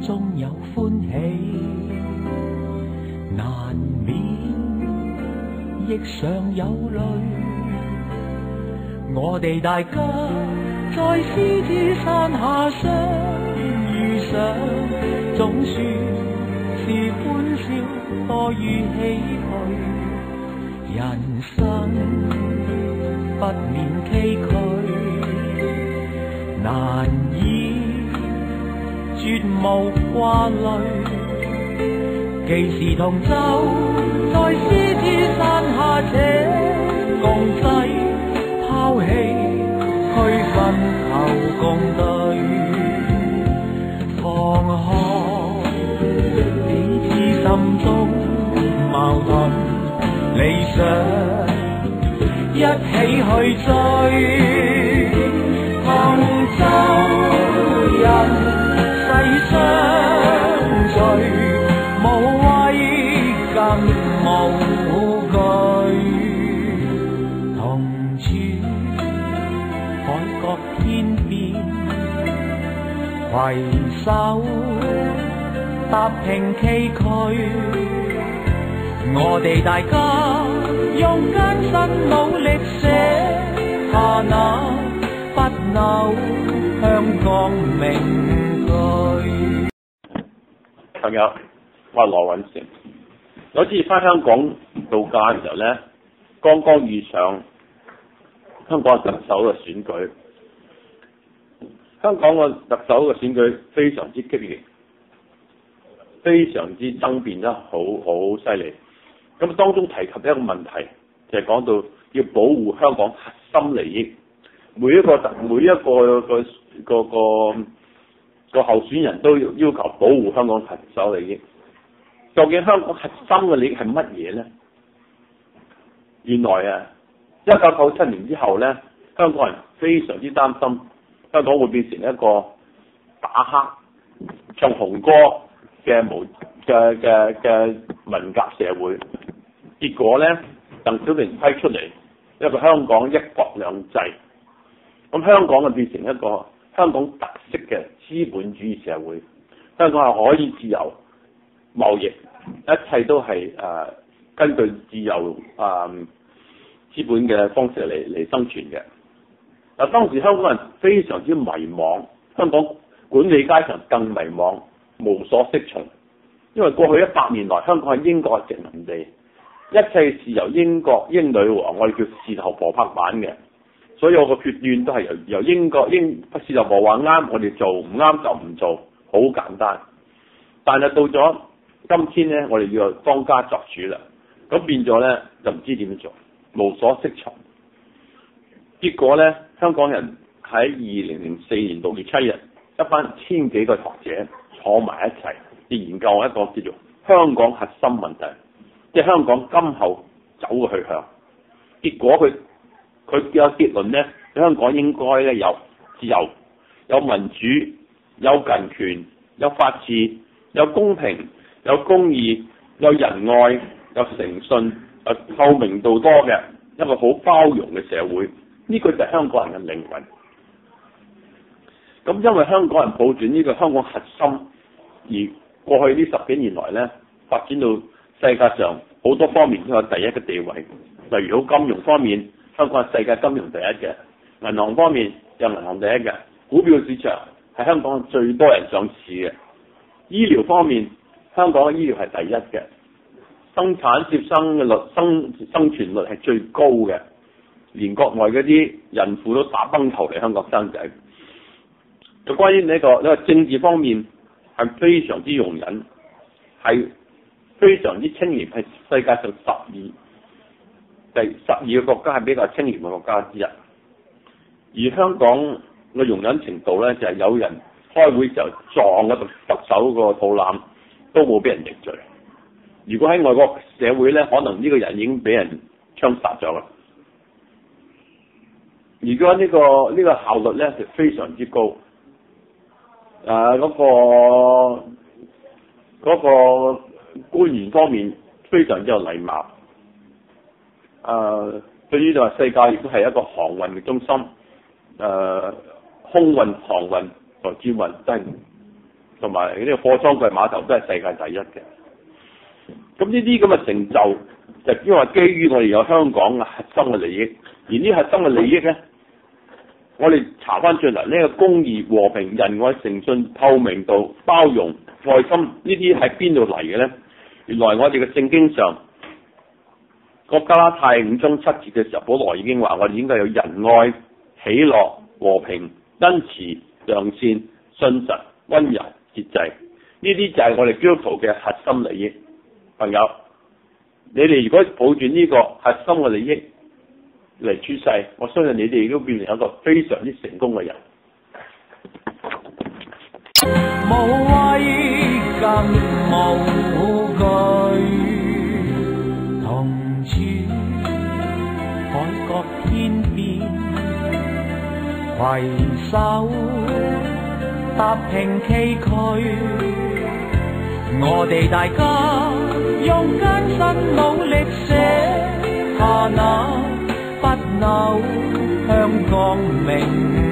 中有歡喜，難免亦常有淚。我哋大家在獅子山下相遇上，總算是歡笑多於唏噓。人生不免崎嶇，難以絕無掛慮。既是同舟在獅子山下這共濟，拋棄區分求共對，放開彼此心中矛盾理想，一起去追，同舟人世相隨，無畏更無懼，同處海角天邊，攜手踏平崎嶇。我哋大家用艱辛努力寫下那不朽香港名句。 朋友，我係羅允成。有次翻香港度假嘅時候咧，剛剛遇上香港特首嘅選舉。香港嘅特首嘅選舉非常之激烈，非常之爭辯得好犀利。咁當中提及一個問題，就係講到要保護香港核心利益。每一個候選人都要求保護香港核心利益。究竟香港核心嘅利益係乜嘢呢？原來啊，1997年之後呢，香港人非常之擔心香港會變成一個打黑唱紅歌嘅文革社會。結果呢，鄧小平批出嚟一個香港一國兩制，咁香港就變成一個香港特色嘅資本主義社會。香港係可以自由貿易，一切都係根據自由資本嘅方式嚟生存嘅。嗱，當時香港人非常之迷茫，香港管理階層更迷茫，無所適從。因為過去100年來，香港係英國嘅殖民地，一切是由英女王，我哋叫事頭婆拍板嘅，所有個決斷都係由事頭婆話啱，我哋做，唔啱就唔做，好簡單。但係到咗今天呢，我哋要當家作主啦，咁變咗呢，就唔知點做，無所適從。結果呢，香港人喺2004年6月7日，一班1000幾個學者坐埋一齊，研究一個叫做香港核心問題，即係香港今後走嘅去向。結果佢有結論呢，香港應該咧有自由、有民主、有人權、有法治、有公平、有公義、有仁愛、有誠信、有透明度多嘅一個好包容嘅社會。呢個就係香港人嘅靈魂。咁因為香港人抱住呢個香港核心，而過去呢10幾年來呢，發展到世界上好多方面都有第一嘅地位。例如好金融方面，香港係世界金融第一嘅；銀行方面有銀行第一嘅；股票市場係香港最多人上市嘅；醫療方面，香港嘅醫療係第一嘅；生產接生嘅生存率係最高嘅，連國外嗰啲孕婦都打崩頭嚟香港生仔。就關於呢個政治方面係非常之容忍，係非常之清廉，係世界上第12個國家係比較清廉嘅國家之一。而香港嘅容忍程度呢，就係有人開會時候撞嗰特首個肚腩都冇俾人認罪。如果喺外國社會呢，可能呢個人已經俾人槍殺咗啦。如果呢個效率呢，就非常之高。嗰個官員方面非常之有禮貌。對於就係世界亦都係一個航運嘅中心，空運、航運、財資運都係同埋呢個貨倉櫃碼頭都係世界第一嘅。咁呢啲咁嘅成就，就因為基於我哋有香港嘅核心嘅利益，而呢核心嘅利益咧，我哋查翻轉嚟，呢個公義、和平、仁愛、誠信、透明度、包容、愛心呢啲喺邊度嚟嘅咧？原來我哋嘅聖經上，個加拉太5章7節嘅時候，保羅已經話我哋應該有仁愛、喜樂、和平、恩慈、良善、信實、溫柔、節制，呢啲就係我哋基督徒嘅核心利益。朋友，你哋如果抱住呢個核心嘅利益嚟處世，我相信你哋亦都變成一個非常之成功嘅人。 無畏更無懼，同處海角天邊，攜手踏平崎嶇。我哋大家用艱辛努力寫下那不朽香港名。